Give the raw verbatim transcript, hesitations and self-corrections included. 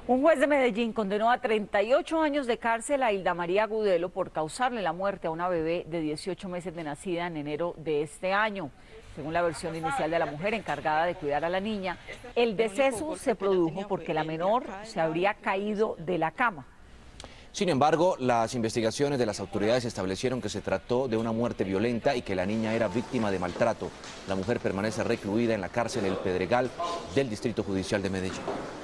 Un juez de Medellín condenó a treinta y ocho años de cárcel a Hilda María Gudelo por causarle la muerte a una bebé de dieciocho meses de nacida en enero de este año. Según la versión inicial de la mujer encargada de cuidar a la niña, el deceso se produjo porque la menor se habría caído de la cama. Sin embargo, las investigaciones de las autoridades establecieron que se trató de una muerte violenta y que la niña era víctima de maltrato. La mujer permanece recluida en la cárcel El Pedregal del Distrito Judicial de Medellín.